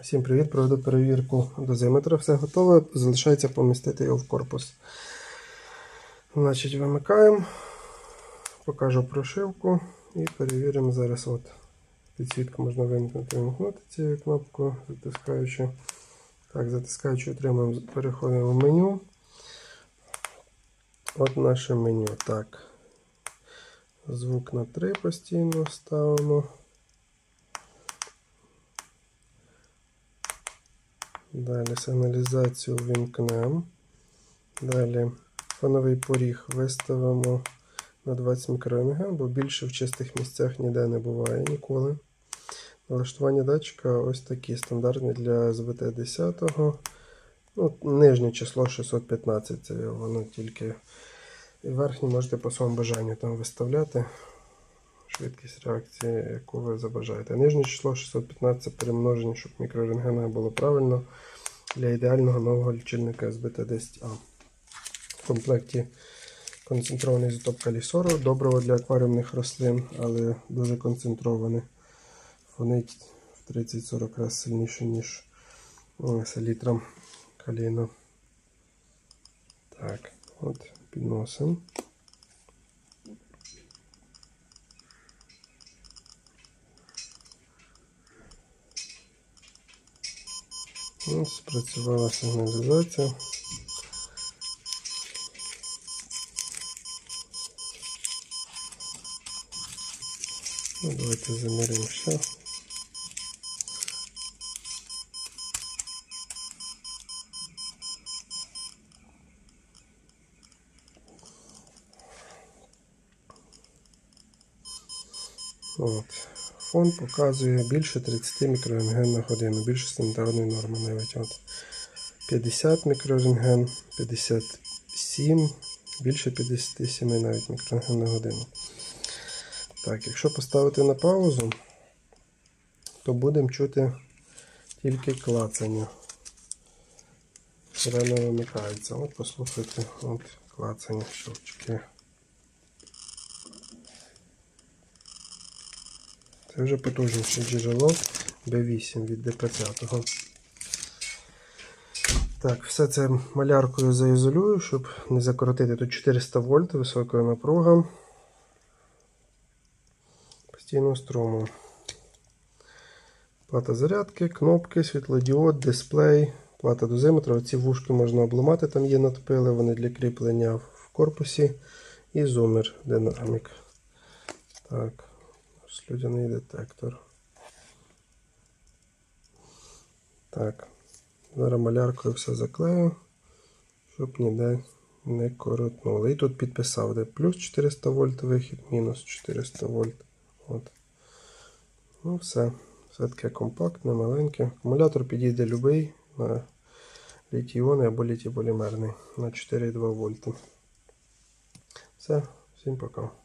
Всім привіт! Проведу перевірку дозиметра. Все готове, залишається помістити його в корпус. Значить, вимикаємо, покажу прошивку і перевіримо зараз. От підсвітку можна вимкнути і вимкнути цією кнопкою, затискаючи. Так, затискаючи, отримуємо, переходимо в меню. От наше меню. Так, звук на 3 постійно ставимо. Далі сигналізацію ввімкнемо. Далі фоновий поріг виставимо на 20 мікроампер, бо більше в чистих місцях ніде не буває ніколи. Налаштування датчика ось такі стандартні для СВТ-10. Ну, нижнє число 615, це воно тільки. І верхнє можете по своєму бажанню там виставляти. Швидкість реакції, яку ви забажаєте. Нижнє число 615 перемноження, щоб мікрорентгена було правильно, для ідеального нового лічильника СБТ-10А. В комплекті концентрований ізотоп калій-40, добриво для акваріумних рослин, але дуже концентроване. Фонить в 30-40 разів сильніше, ніж селітра калійна. Так, от підносимо. Ось, спрацювала сигналізація. Ну, давайте заміряємо ще. От. Фон показує більше 30 мікрорентген на годину, більше стандартної норми навіть. От. 50 мікрорентген, 57, більше 57 навіть мікрорентген на годину. Так, якщо поставити на паузу, то будемо чути тільки клацання. Сирена вимикається. От послухайте, от клацання, щелчки. Це вже потужніше джерело B8 від D50. Так, все це маляркою заізолюю, щоб не закоротити. Тут 400 вольт, висока напруга постійного струму. Плата зарядки, кнопки, світлодіод, дисплей, плата дозиметра. Оці вушки можна обламати, там є надпили, вони для кріплення в корпусі. І зумер, динамік. Так. Слюдяний детектор. Так, зараз маляркою все заклею, щоб ніде не коротнуло. І тут підписав, де плюс 400 вольт вихід, мінус 400 вольт. От. Ну все. Все таке компактне, маленьке. Акумулятор підійде любий на літій-іонний або літій-полімерний на 4,2 вольти. Все, всім пока.